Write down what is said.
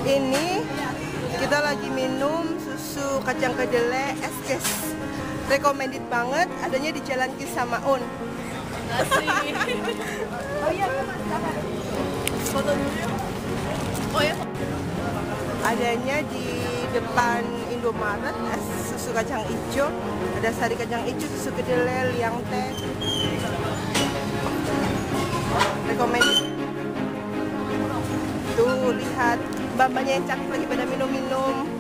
Ini kita lagi minum susu kacang kedelai es kes. Recommended banget, adanya di Jalan Kisamaun. Asik. Oh iya, silakan. Foto dulu ya. Oh ya. Adanya di depan Indomaret, es susu kacang hijau. Ada sari kacang hijau, susu kedelai, liang teh. Recommended. Tuh, lihat mbak-mbaknya yang cantik lagi pada minum-minum.